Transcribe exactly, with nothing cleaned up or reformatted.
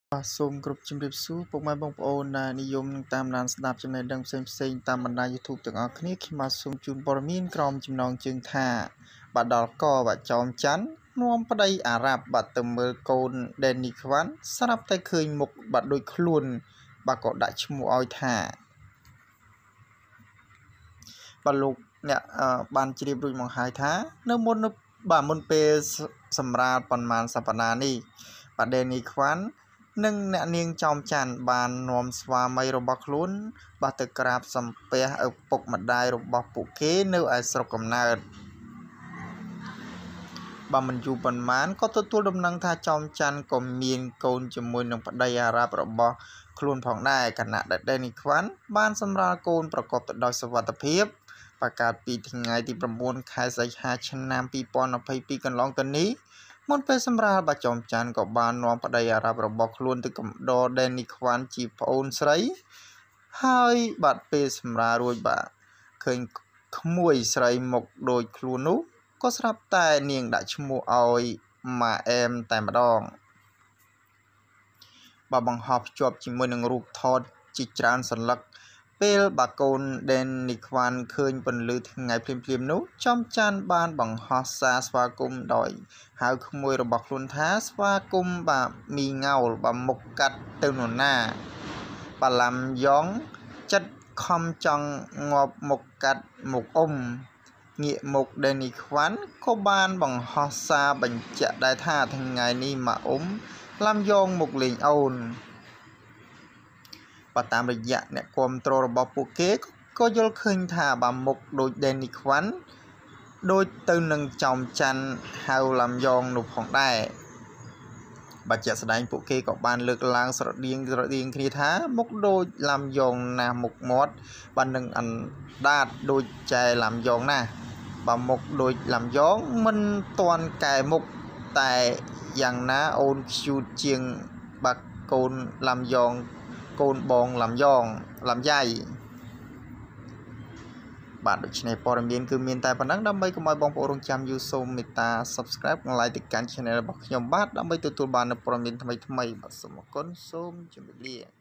សូមគ្រប់ជំរាបសួរពុកម៉ែបងប្អូនដែលនិយមនឹងតាមដានស្ដាប់ចំណេះដឹងផ្សេងៗតាមបណ្ដា YouTube ទាំងអស់គ្នាខ្ញុំបាទសូមជូនព័ត៌មានក្រមចំណងជើងថាបាទដល់កបាទចោមច័ន្ទនាំប្តីអារ៉ាប់បាទទៅមើលកូនដេនីខ្វាន់ស្រាប់តែឃើញមុខបាទដូចខ្លួនបាទក៏ដាក់ឈ្មោះឲ្យថាបាទលោកអ្នកបានជ្រាបរួចមកហើយថានៅមុនបាទមុនពេលសម្រាលប៉ុន្មានសប្តាហ៍នេះបាទដេនីខ្វាន់និងអ្នកនាងចោមច័ន្ទបាននាំស្វាមីរបស់ខ្លួនបាទទៅក្រាបសំពះឪពុកម្ដាយរបស់ពួកគេនៅឯស្រុកកំណើតបាទមិនយូរប៉ុន្មានក៏ទទួលដំណឹងថាចោមច័ន្ទក៏មានកូនជាមួយនឹងប្តីអារ៉ាប់របស់ខ្លួនផងដែរខណៈដែលដេនីខ្វាន់បានសម្រាលកូនប្រកបទៅដោយសុវត្ថិភាពប្រកាសពីថ្ងៃទីប្រាំបួនខែសីហាឆ្នាំពីរពាន់ยี่สิบยี่កន្លងទៅនេះមុនពេលសម្រាលបាទចោមច័ន្ទក៏បាននាំប្តីអារ៉ាប់របស់ខ្លួនទៅកំដរដេនីខ្វាន់ជាប្អូនស្រីហើយបាទពេលសម្រាលរួចបាទឃើញក្មួយស្រីមកដូចខ្លួននោះក៏ស្រាប់តែនាងដាក់ឈ្មោះឲ្យម៉ាអែមតែម្ដងបាទបង្ហោះភ្ជាប់ជាមួយនឹងរូបថតជាច្រើនសន្លឹកពេលបាកូនដេនីខ្វាន់ឃើញពន្លឺថ្ងៃភ្លាមៗនោះចោមច័ន្ទបានបង្ហោះសារស្វាគមន៍ដោយហៅក្មួយរបស់ខ្លួនថាស្វាគមន៍បាទមីងោលបាទមុខកាត់ទៅនរណាបាឡាំយ៉ងចិត្តខំចង់ងាប់មុខកាត់មុខអ៊ំងាកមុខដេនីខ្វាន់ក៏បានបង្ហោះសារបញ្ជាក់ដែរថាថ្ងៃនេះម៉ាក់អ៊ំឡាំយ៉ងមុខលេងអូនបាទតាមរយៈអ្នកគ្រប់គ្រងរបស់ពួកគេក៏យល់ឃើញថាបាទមុខដូចដេនីខ្វាន់ដូចទៅនឹងចោមច័ន្ទហៅឡាំយ៉ងនោះផងដែរបាទជាក់ស្ដែងពួកគេក៏បានលើកឡើងស្រដៀងស្រដៀងគ្នាថាមុខដូចឡាំយ៉ងណាស់មុខមាត់បាទនឹងអណ្ដាតដូចចែឡាំយ៉ងណាស់បាទមុខដូចឡាំយ៉ងមិនទាន់កែមុខតែយ៉ាងណាអូនខ្ជូតជាងបាទកូនឡាំយ៉ងកូនបងឡាំយ៉ងឡាំយ៉ៃបាទដូច្នេះព័ត៌មានគឺមានតែប៉ុណ្ណឹងដើម្បីកុំឲ្យបងប្អូនរងចាំយូរសូមមេត្តា Subscribe និង Like ទៅកាន់ Channel របស់ខ្ញុំបាទដើម្បីទទួលបាននូវព័ត៌មានថ្មីៗបាទសូមអរគុណសូមជម្រាបលា